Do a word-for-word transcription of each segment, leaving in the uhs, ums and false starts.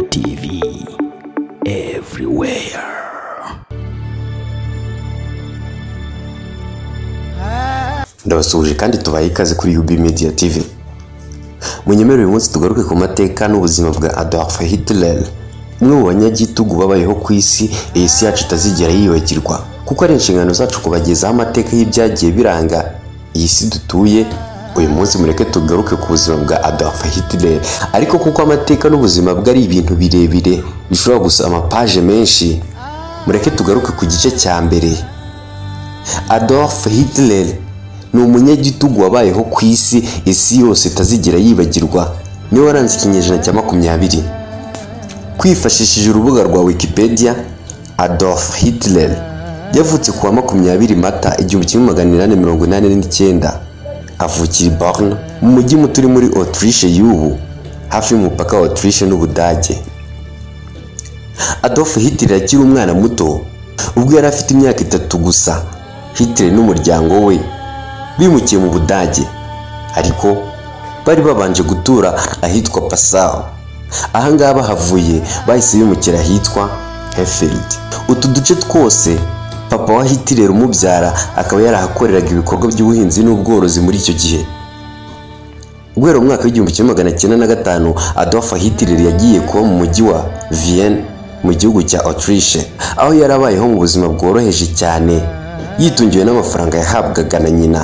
T V everywhere. Ndabasuhuje kandi tubaye ikaze kuri U B Media T V. Munyemere uyu munsi tugaruke ku mateka n'ubuzima bwa Adolf Hitler, umwe mu banyagitugu babayeho ku isi, iyi si yacu itazigera yibagirwa, kuko ari inshingano zacu kubagezaho amateka y'ibyagiye biranga iyi si dutuye. Uyu munsi mureke tugaruke ku buzima bwa Adolf Hitler, ariko kuko amateka n'ubuzima bwe ari ibintu birebire bishobora gusoma amapaje menshi, mureke tugaruke ku gice cya mbere. Adolf Hitler ni umunyagitugu wabayeho ku isi, isi yose itazigera yibagirwa, niwe waranze ikinyejana cya makumyabiri. Kwifashishije urubuga rwa Wikipedia, Adolf Hitler yavutse kuwa makumyabiri Mata igihumbi kimwe magana inani mirongo inani n'icyenda, avukira i Bern mu mujyi muto uri muri Autriche y'ubu, hafi y'umupaka wa Autriche n'Ubudage. Adolf Hitler akiri umwana muto, ubwo yari afite imyaka itatu gusa, Hitler n'umuryango we bimukiye mu Budage, ariko bari babanje gutura ahitwa Passau. Aha ngaha bahavuye bahise bimukira ahitwa Hefeld. Utu duce twose papa wa Hitler umubyara akaba yarahakoreraga ibikorwa by'ubuhinzi n'ubworozi muri icyo gihe. Guhera mu mwaka w'igihumbi kimwe magana cyenda na gatanu, Adolf Hitler yagiye kuba mu mujyi wa Vienne mu gihugu cya Autriche, aho yarabayeho mu buzima bworoheje cyane, yitungiwe n'amafaranga yahabwaga na nyina.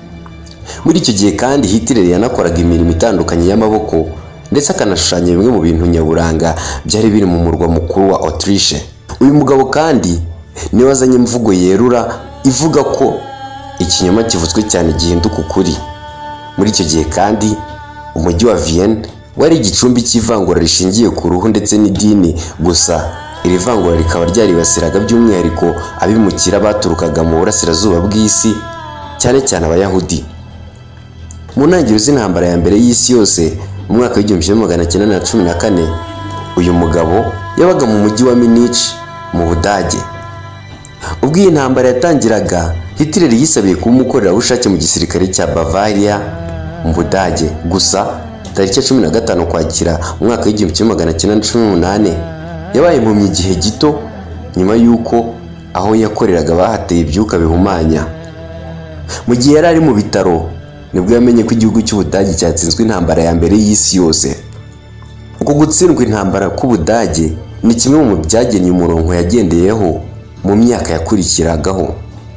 Muri icyo gihe kandi Hitler yanakoraga imirimo itandukanye y'amaboko, ndetse akanashushanya bimwe mu bintu nyaburanga byari biri mu murwa mukuru wa Autriche. Uyu mugabo kandi niwe wazanye imvugo yerura ivuga ko ikinyoma kivutswe cyane gihinduka ukuri. Muri icyo gihe kandi umujyi wa Vienne wari igicumbi cy'ivangura rishingiye ku ruhu ndetse n'idini, gusa iri vangura rikaba ryaribasiraga by'umwihariko abimukira baturukaga mu burasirazuba bw'isi, cyane cyane Abayahudi. Mu ntangiriro z'intambara ya mbere y'isi yose mu mwaka w'igihumbi kimwe magana cyenda na cumi na kane, uyu mugabo yabaga mu mujyi wa Munich mu Budage. Ubwo iyi ntambara yatangiraga, Hitler yisabiye kuba umukorerabushake mu gisirikare cya Bavaria mu Budage, gusa tariki ya cumi na gatanu Ukwakira mu mwaka w'igihumbi kimwe magana cyenda na cumi n'umunani yabaye impumyi igihe gito nyuma y'uko aho yakoreraga bahateye ibyuka bihumanya. Mu gihe yari ari mu bitaro nibwo yamenye ko igihugu cy'Ubudage cyatsinzwe intambara ya mbere y'isi yose. Uko gutsindwa intambara k'Ubudage ni kimwe mu byagennye umurongo yagendeyeho mu myaka yakurikiragaho.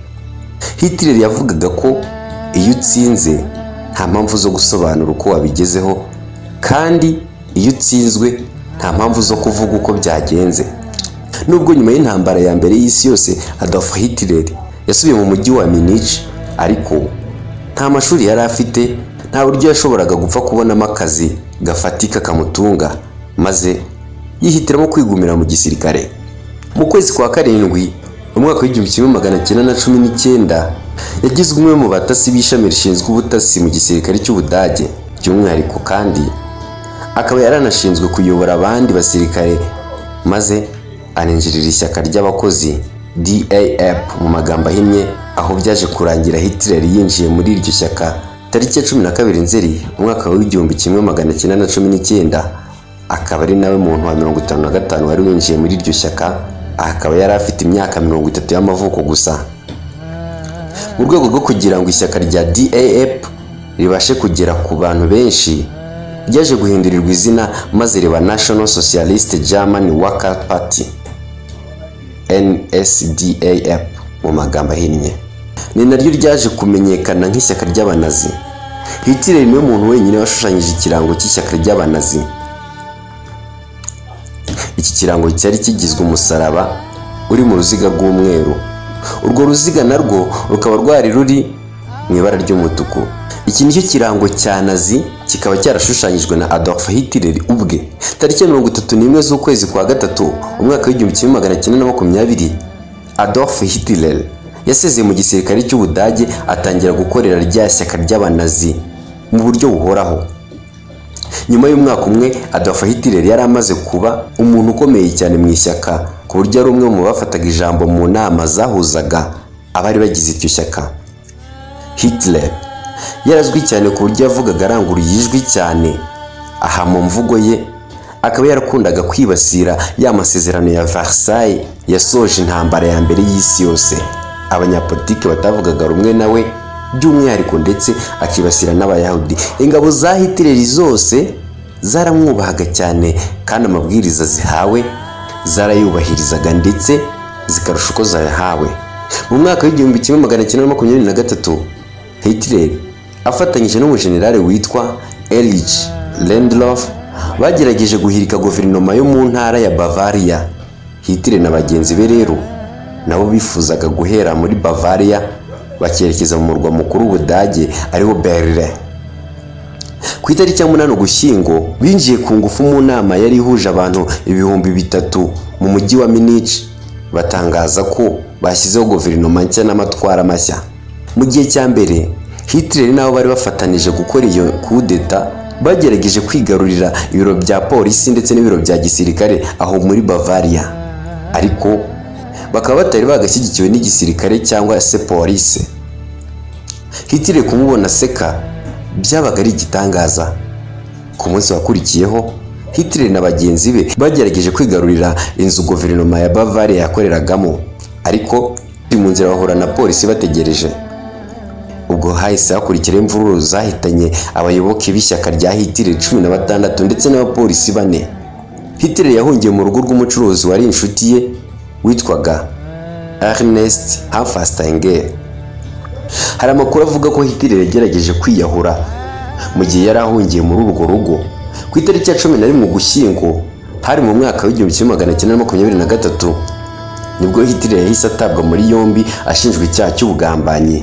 Hitler yavugaga ko iyo utsinze nta mpamvu zo gusobanura uko wabigezeho, kandi iyo utsinzwe nta mpamvu zo kuvuga uko byagenze. Nubwo nyuma y'intambara ya mbere y'isi yose Adolf Hitler yasubiye mu mujyi wa Munich, ariko nta mashuri yari afite, nta buryo yashoboraga gupfa kubonamo akazi gafatika kamutunga, maze yihitiramo kwigumira mu gisirikare. Mu kwezi kwa karindwi mu mwaka w'igihumbi kimwe magana cyenda na cumi n'icyenda yagizwe umwe mu batasi b'ishami rishinzwe ubutasi mu gisirikare cy'Ubudage, by'umwihariko kandi akaba yaranashinzwe kuyobora abandi basirikare, maze aninjirira ishyaka ry'abakozi D A F mu magambo ahinnye, aho byaje kurangira Hitler yinjiye muri iryo shyaka tariki ya cumi na kabiri Nzeri mu mwaka w'igihumbi kimwe magana cyenda na cumi n'icyenda. Akaba ari nawe muntu wa mirongo itanu na gatanu wari winjiye muri iryo shyaka, akaba yari afite imyaka mirongo itatu y'amavuko gusa. Mu rwego rwo kugira ngo ishyaka rya D A F ribashe kugera ku bantu benshi, ryaje guhindurirwa izina maze riba National Socialist German Worker Party, N S D A F mu magambo ahinnye. Ni naryo ryaje kumenyekana nk'ishyaka ry'abanazi. Hitler niwe muntu wenyine washushanyije ikirango cy'ishyaka ry'abanazi. Iki kirango cyari kigizwe umusaraba uri mu ruziga rw'umweru. Urwo ruziga narwo rukaba rwari ruri mu ibara ry'umutuku. Iki nicyo kirango cya Nazi, kikaba cyarashushanyijwe na Adolf Hitler ubwe. Tariki ya mirongo itatu n'imwe z'ukwezi kwa gatatu umwaka w'igihumbi kimwe magana cyenda na makumyabiri, Adolf Hitler yasezeye mu gisirikare cy'Ubudage, atangira gukorera rya shyaka ry'abanazi mu buryo buhoraho. Nyuma y'umwaka umwe Adolf Hitler yari amaze kuba umuntu ukomeye cyane mu ishyaka, ku buryo ari umwe mu bafataga ijambo mu nama zahuzaga abari bagize iryo shyaka. Hitler yarazwi cyane ku buryo yavugaga aranguruye ijwi cyane, aha mu mvugo ye akaba yarakundaga kwibasira ya masezerano ya Versailles yasoje intambara ya mbere y'isi yose. Abanyapolitike batavugaga rumwe nawe by'umwihariko ndetse akibasira n'abayahudi. Ingabo za Hitler zose zaramwubahaga cyane kandi amabwiriza zihawe zarayubahirizaga ndetse zikarusha uko zayahawe. Mu mwaka w'igihumbi kimwe magana cyenda makumyabiri na gatatu Hitler afatanyije n'umujenerali witwa Erich Ludendorff bagerageje guhirika guverinoma yo mu ntara ya Bavaria. Hitler na bagenzi be rero nabo bifuzaga guhera muri Bavaria bakerekeza mu murwa mukuru w'Ubudage ariwo Berlin. Ku itariki ya munani Ugushyingo binjiye ku ngufu mu nama yari ihuje abantu ibihumbi bitatu mu mujyi wa Munich, batangaza ko bashyizeho guverinoma nshya n'amatwara mashya. Mu gihe cya mbere Hitler nabo bari bafatanije gukora iyo kudeta, bagerageje kwigarurira ibiro bya polisi ndetse n'ibiro bya gisirikare aho muri Bavaria, ariko bakaba batari bagashyigikiwe n'igisirikare cyangwa se polisi. Hitler kumubona seka byabaga ari igitangaza. Ku munsi wakurikiyeho Hitler na bagenzi be bagerageje kwigarurira inzu guverinoma ya Bavaria yakoreragamo, ariko mu nzira bahura na polisi bategereje. Ubwo hahise hakurikira imvururu zahitanye abayoboke b'ishyaka rya Hitler cumi na batandatu ndetse n'abapolisi bane. Hitler yahungiye mu rugo rw'umucuruzi wari inshuti ye witwaga Ernest Hofstadter. Hari amakuru avuga ko Hitler yagerageje kwiyahura mu gihe yari ahungiye muri urwo rugo. Ku itariki ya cumi na rimwe Ugushyingo hari mu mwaka w'igihumbi kimwe magana cyenda makumyabiri na gatatu nibwo Hitler yahise atabwa muri yombi ashinjwa icyaha cy'ubugambanyi.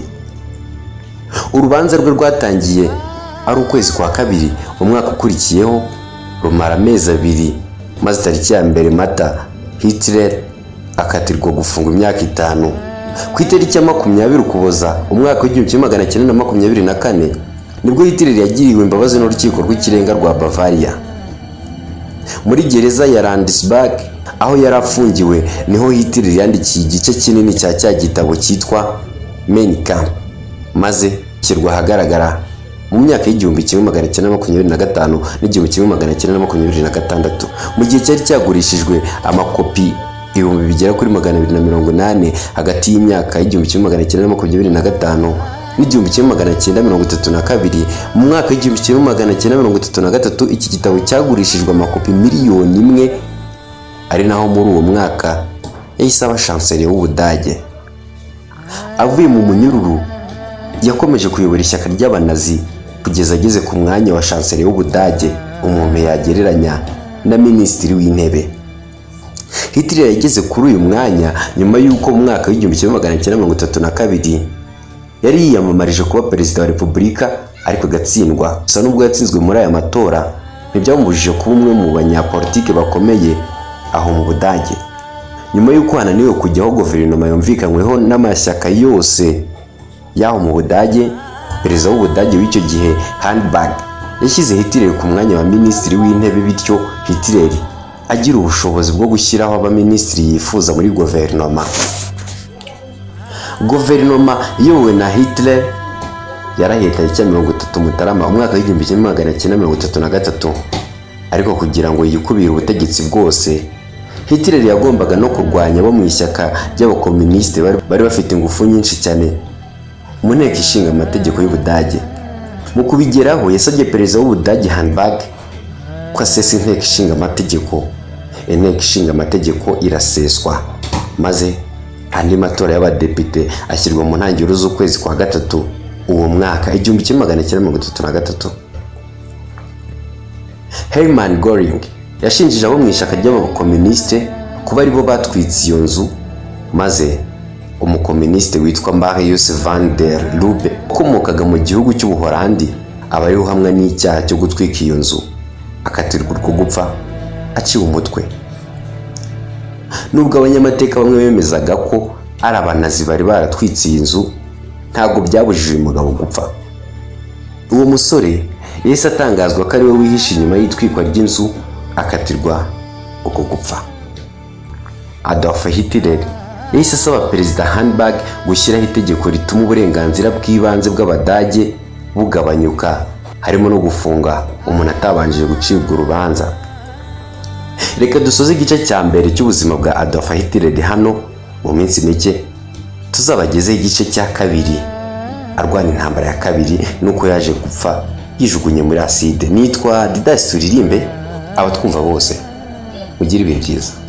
Urubanza rwe rwatangiye ari ukwezi kwa kabiri umwaka ukurikiyeho rumara amezi abiri, maze tariki ya mbere Mata Hitler akatirwa gufungwa imyaka itanu. Ku itariki ya makumyabiri Ukuboza umwaka w'igihumbi kimwe magana cyenda makumyabiri na kane nibwo Hitler yagiriwe imbabazi n'urukiko rw'ikirenga rwa Bavaria. Muri gereza ya Landesberg aho yari afungiwe niho Hitler yandikiye igice kinini cya cya gitabo cyitwa Mein Kampf, maze kirwa ahagaragara mu myaka y'igihumbi kimwe magana cyenda makumyabiri na gatanu n'igihumbi kimwe magana cyenda makumyabiri na gatandatu, mu gihe cyari cyagurishijwe amakopi ibihumbi bigera kuri magana abiri na mirongo inani hagati y'imyaka y'igihumbi kimwe magana cyenda makumyabiri na gatanu n'igihumbi kimwe magana cyenda mirongo itatu na kabiri. Mu mwaka w'igihumbi kimwe magana cyenda mirongo itatu na gatatu iki gitabo cyagurishijwe amakopi miliyoni imwe, ari naho muri uwo mwaka yahise aba chancelier w'Ubudage. Avuye mu munyururu yakomeje kuyobora ishyaka ry'abanazi kugeza ageze ku mwanya wa chancelier w'Ubudage, umuntu yagereranya na minisitiri w'intebe. Hitler yageze kuri uyu mwanya nyuma y'uko mu mwaka w'igihumbi kimwe magana cyenda mirongo itatu na kabiri yari yiyamamarije kuba perezida wa repubulika ariko agatsindwa. Gusa nubwo yatsinzwe muri aya matora ntibyamubujije kuba umwe mu banyapolitike bakomeye aho mu Budage. Nyuma y'uko hananiwe kujyaho guverinoma yumvikanyweho n'amashyaka yose yaho mu Budage, perezida w'Ubudage w'icyo gihe Hindenburg yashyize Hitler ku mwanya wa minisitiri w'intebe, bityo Hitler agira ubushobozi bwo gushyiraho abaminisitiri yifuza muri guverinoma. Guverinoma iyobowe na Hitler yarahiye tariki ya mirongo itatu Mutarama umwaka w'igihumbi kimwe magana cyenda mirongo itatu na gatatu, ariko kugira ngo yikubire ubutegetsi bwose Hitler yagombaga no kurwanya abo mu ishyaka ry'abakomunisite bari bafite ingufu nyinshi cyane mu nteko ishinga amategeko y'Ubudage. Mu kubigeraho yasabye perezida w'Ubudage Hindenburg ko asesa inteko ishinga amategeko. Inteko ishinga amategeko iraseswa, maze andi matora y'abadepite ashyirwa mu ntangiriro z'ukwezi kwa gatatu uwo mwaka igihumbi kimwe magana cyenda mirongo itatu na gatatu. Hermann Göring yashinjije abo mu ishyaka ry'abakomunisite kuba aribo batwitse iyo nzu, maze umukomunisite witwa Marius van der Lubbe ukomokaga mu gihugu cy'Ubuholandi aba ariho hamwe n'icyaha cyo gutwika iyo nzu, akatirwa urwo gupfa aciwe umutwe. Nubwo abanyamateka bamwe bemezaga ko ari abanazi bari baratwitse iyi nzu, ntabwo byabujije uyu mugabo gupfa. Uwo musore yahise atangazwa ko ari we wihishe inyuma y'itwikwa ry'inzu, akatirwa uko gupfa. Adolf Hitler yahise asaba perezida Hindenburg gushyiraho itegeko rituma uburenganzira bw'ibanze bw'Abadage bugabanyuka, harimo no gufunga umuntu atabanjije gucibwa urubanza. reka dusoze igice cya mbere cy'ubuzima bwa Adolf Hitler hano. Mu minsi mike tuzabagezeho igice cya kabiri arwana intambara ya kabiri nuko yaje gupfa yijugunye muri acide. Nitwa Didas Turirimbe, abatwumva bose mugire ibihe byiza.